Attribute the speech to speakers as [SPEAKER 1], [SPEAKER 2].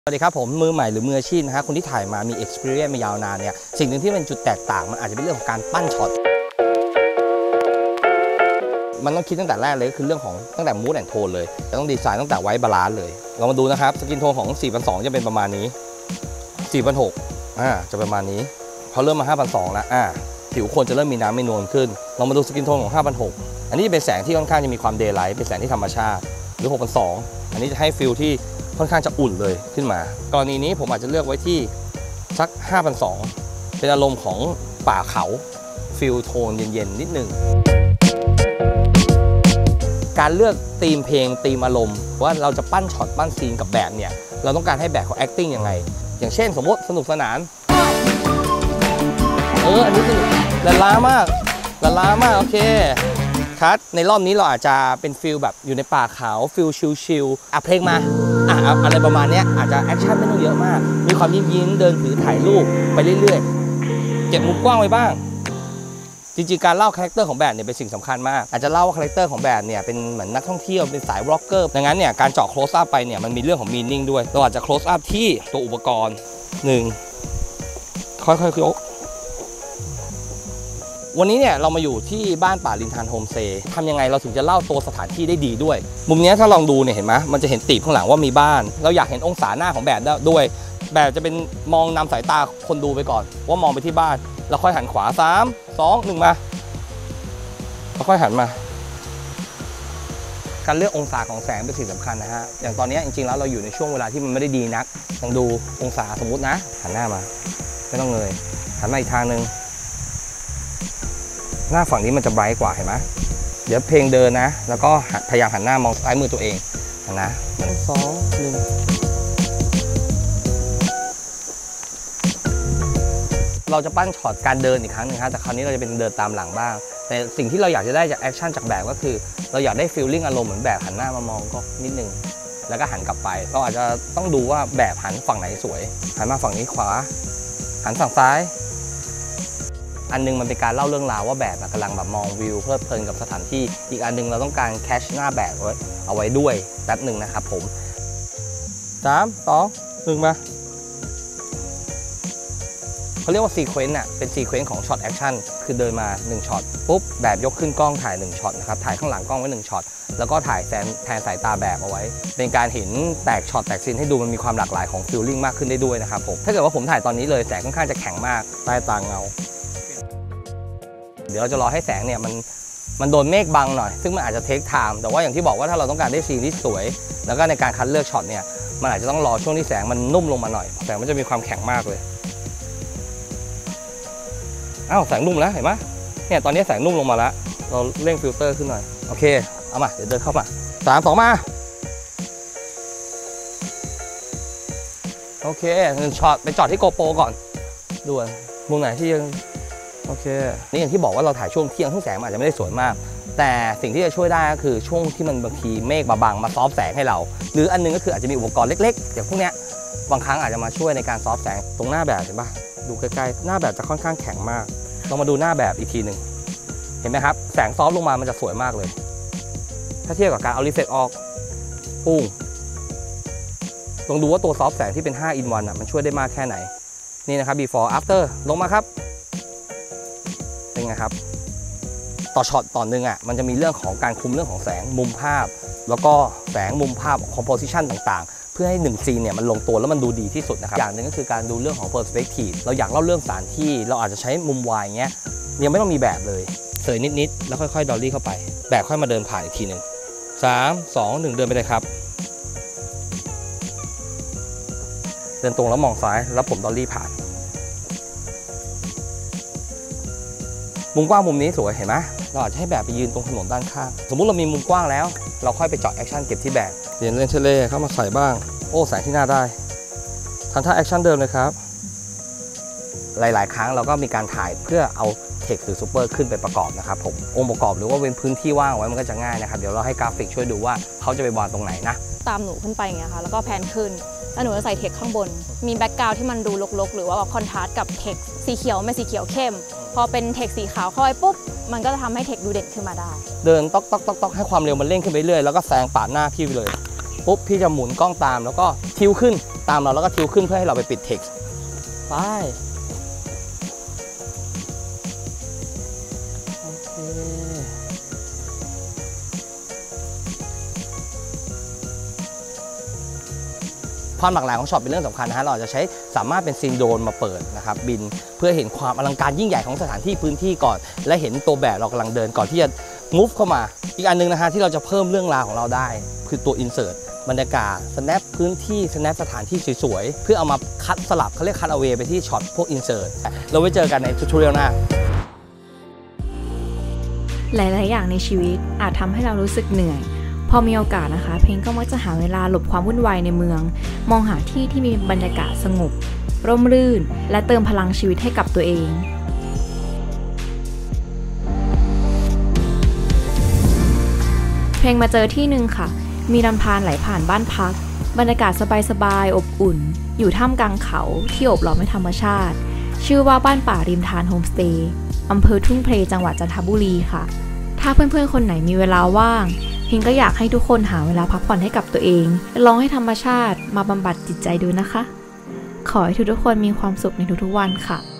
[SPEAKER 1] สวัสดีครับผมมือใหม่หรือมืออาชีพนะฮะคนที่ถ่ายมามี experience มายาวนานเนี่ยสิ่งหนึ่งที่เป็นจุดแตกต่างมันอาจจะเป็นเรื่องของการปั้นช็อตมันต้องคิดตั้งแต่แรกเลยก็คือเรื่องของตั้งแต่ mood and tone เลยจะต้องดีไซน์ตั้งแต่ไว้บาลานซ์เลยเรามาดูนะครับสกินโทนของ 4,200 จะเป็นประมาณนี้ 4,600 จะประมาณนี้พอเริ่มมา 5,200 แล้วผิวคนจะเริ่มมีน้ำไม่นวลขึ้นเรามาดูสกินโทนของ 5,600 อันนี้จะเป็นแสงที่ค่อนข้างจะมีความเดย์ไลท์เป็นแสงที่ธรรมชาติหรือ 6,200 อันนี้จะให้ฟิลที่ค่อนข้างจะอุ่นเลยขึ้นมากรณีนี้ผมอาจจะเลือกไว้ที่สัก 5,200 เป็นอารมณ์ของป่าเขาฟิลโทนเย็นๆนิดนึงการเลือกธีมเพลงธีมอารมณ์ว่าเราจะปั้นช็อตปั้นซีนกับแบบเนี่ยเราต้องการให้แบบเขา acting ยังไงอย่างเช่นสมมติสนุกสนานอันนี้สนุกละล้ามากโอเคคัดในรอบนี้เราอาจจะเป็นฟิลแบบอยู่ในป่าเขาฟิลชิลๆเพลงมาอะไรประมาณนี้อาจจะแอคชั่นไม่ต้องเยอะมากมีความยิ้มเดินถือถ่ายรูปไปเรื่อยๆเก็บมุมกว้างไว้บ้างจริงๆการเล่าคาแรคเตอร์ของแบบเนี่ยเป็นสิ่งสำคัญมากอาจจะเล่าว่าคาแรคเตอร์ของแบบเนี่ยเป็นเหมือนนักท่องเที่ยวเป็นสายบล็อกเกอร์ดังนั้นเนี่ยการเจาะ close up ไปเนี่ยมันมีเรื่องของ meaning ด้วยเราอาจจะ close up ที่ตัวอุปกรณ์1ค่อยๆยกวันนี้เนี่ยเรามาอยู่ที่บ้านป่าลินทานโฮมสเตย์ทำยังไงเราถึงจะเล่าตัวสถานที่ได้ดีด้วยมุมนี้ถ้าลองดูเนี่ยเห็นไหมมันจะเห็นตีบข้างหลังว่ามีบ้านเราอยากเห็นองศาหน้าของแบบด้วยแบบจะเป็นมองนำสายตาคนดูไปก่อนว่ามองไปที่บ้านแล้วค่อยหันขวา3 2 1มาแล้วค่อยหันมาการเลือกองศาของแสงเป็นสิ่งสำคัญนะฮะอย่างตอนนี้จริงๆแล้วเราอยู่ในช่วงเวลาที่มันไม่ได้ดีนักลองดูองศาสมมุตินะหันหน้ามาไม่ต้องเงยหันมาอีกทางนึงหน้าฝั่งนี้มันจะไบรท์กว่าเห็นไหมเดี๋ยวเพลงเดินนะแล้วก็พยายามหันหน้ามองซ้ายมือตัวเองนะ2 1เราจะปั้นช็อตการเดินอีกครั้งหนึ่งฮะแต่คราวนี้เราจะเป็นเดินตามหลังบ้างแต่สิ่งที่เราอยากจะได้จากแอคชั่นจากแบบก็คือเราอยากได้ฟีลลิ่งอารมณ์เหมือนแบบหันหน้ามามองก็นิดนึงแล้วก็หันกลับไปเราอาจจะต้องดูว่าแบบหันฝั่งไหนสวยหันมาฝั่งนี้ขวาหันฝั่งซ้ายอันนึงมันเป็นการเล่าเรื่องราวว่าแบบกำลังแบบมองวิวเพลิดเพลินกับสถานที่อีกอันนึงเราต้องการแคชหน้าแบบเอาไว้ด้วยแป๊บหนึ่งนะครับผม3 2 1มาเขาเรียกว่าซีเควนต์เป็นซีเควนต์ของช็อตแอคชั่นคือเดินมา1ช็อตปุ๊บแบบยกขึ้นกล้องถ่าย1ช็อตนะครับถ่ายข้างหลังกล้องไว้1ช็อตแล้วก็ถ่ายแทนสายตาแบบเอาไว้เป็นการเห็นแตกช็อตแตกซีนให้ดูมันมีความหลากหลายของฟีลลิ่งมากขึ้นได้ด้วยนะครับผมถ้าเกิดว่าผมถ่ายตอนนี้เลยแสงค่อนข้างจะแข็งมากใต้ตาเงาเดี๋ยวเราจะรอให้แสงเนี่ยมันโดนเมฆบังหน่อยซึ่งมันอาจจะเทคไทม์แต่ว่าอย่างที่บอกว่าถ้าเราต้องการได้ซีนที่สวยแล้วก็ในการคัดเลือกช็อตเนี่ยมันอาจจะต้องรอช่วงที่แสงมันนุ่มลงมาหน่อยแสงมันจะมีความแข็งมากเลยแสงนุ่มแล้วเห็นไหมเนี่ยตอนนี้แสงนุ่มลงมาแล้วเราเร่งฟิลเตอร์ขึ้นหน่อยโอเคเอามาเดี๋ยวเดินเข้ามา3 2มาโอเคช็อตไปจอดที่โกโปรก่อนด่วนมุมไหนที่ยังโอเคนี่อย่างที่บอกว่าเราถ่ายช่วงเที่ยงซึ่งแสงอาจจะไม่ได้สวยมากแต่สิ่งที่จะช่วยได้ก็คือช่วงที่มันบางทีเมฆมาบังมาซอฟแสงให้เราหรืออันนึงก็คืออาจจะมีอุปกรณ์เล็กๆอย่างพวกเนี้ยบางครั้งอาจจะมาช่วยในการซอฟแสงตรงหน้าแบบเห็นปะดูใกล้ๆหน้าแบบจะค่อนข้างแข็งมากลองมาดูหน้าแบบอีกทีหนึ่งเห็นไหมครับแสงซอฟลงมามันจะสวยมากเลยถ้าเทียบกับการเอารีเฟกออกปุ้งลองดูว่าตัวซอฟแสงที่เป็น5 in 1มันช่วยได้มากแค่ไหนนี่นะครับ before after ลงมาครับเป็นไงครับต่อช็อตต่อหนึ่งมันจะมีเรื่องของการคุมเรื่องของแสงมุมภาพแล้วก็แสงมุมภาพ composition ต่างๆเพื่อให้1ซีนเนี่ยมันลงตัวแล้วมันดูดีที่สุดนะครับอย่างหนึ่งก็คือการดูเรื่องของ perspective เราอยากเล่าเรื่องสถานที่เราอาจจะใช้มุมวายเงี้ยยังไม่ต้องมีแบบเลยเสยนิดๆแล้วค่อยๆดอลลี่เข้าไปแบบค่อยมาเดินผ่านอีกทีหนึ่ง3 2 1เดินไปเลยครับเดินตรงแล้วมองซ้ายแล้วผมดอลลี่ผ่านมุมกว้างมุมนี้สวยเห็นไหมเราอาจจะให้แบบไปยืนตรงถนนด้านข้างสมมุติเรามีมุมกว้างแล้วเราค่อยไปเจาะแอคชั่นเก็บที่แบบเปลี่ยนเลนส์เทเลเข้ามาใส่บ้างโอ้แสงที่หน้าได้ทำท่าแอคชั่นเดิมเลยครับหลายๆครั้งเราก็มีการถ่ายเพื่อเอาเทคหรือซูเปอร์ขึ้นไปประกอบนะครับผมองค์ประกอบหรือว่าเว้นพื้นที่ว่างไว้มันก็จะง่ายนะครับเดี๋ยวเราให้กราฟิกช่วยดูว่าเขาจะไปวางตรงไหนนะ
[SPEAKER 2] ตามหนูขึ้นไปไงคะแล้วก็แพนขึ้นแล้วหนูจะใส่เทคข้างบนมีแบ็กกราวด์ที่มันดูรกๆหรือว่าคอนทราสต์กับเทคสีเขียวไม่สีเขียวเข้มพอเป็นเทคสีขาวเข้าไปปุ๊บมันก็จะทำให้เทคดูเด่นขึ้นมาได้
[SPEAKER 1] เดินต๊อกให้ความเร็วมันเร่งขึ้นไปเรื่อยแล้วก็แซงปาดหน้าพี่ไปเลยปุ๊บพี่จะหมุนกล้องตามแล้วก็ทิวขึ้นตามเราแล้วก็ทิวขึ้นเพื่อให้เราไปปิดเท็กซ์ไปโอเคความหลากหลายของช็อตเป็นเรื่องสำคัญนะฮะเราจะใช้สามารถเป็นซีนโดรนมาเปิดนะครับบินเพื่อเห็นความอลังการยิ่งใหญ่ของสถานที่พื้นที่ก่อนและเห็นตัวแบบเรากำลังเดินก่อนที่จะ move เข้ามาอีกอันนึงนะฮะที่เราจะเพิ่มเรื่องราวของเราได้คือตัว insert บรรยากาศ snap พื้นที่ snap สถานที่สวยๆเพื่อเอามาคัดสลับเขาเรียกคัดเอาเวไปที่ช็อตพวก insert เราไว้เจอกันในทูตอเรียลหน้า
[SPEAKER 3] หลายๆอย่างในชีวิตอาจทำให้เรารู้สึกเหนื่อยพอมีโอกาสนะคะเพลงก็มักจะหาเวลาหลบความวุ่นวายในเมืองมองหาที่ที่มีบรรยากาศสงบร่มรื่นและเติมพลังชีวิตให้กับตัวเองเพลงมาเจอที่หนึ่งค่ะมีลำธารไหลผ่านบ้านพักบรรยากาศสบายๆอบอุ่นอยู่ท่ามกลางเขาที่โอบล้อมด้วยธรรมชาติชื่อว่าบ้านป่าริมทานโฮมสเตย์อำเภอทุ่งเพลจังหวัดจันทบุรีค่ะถ้าเพื่อนๆคนไหนมีเวลาว่างเพลงก็อยากให้ทุกคนหาเวลาพักผ่อนให้กับตัวเองและลองให้ธรรมชาติมาบำบัดจิตใจดูนะคะขอให้ทุกคนมีความสุขในทุกๆวันค่ะ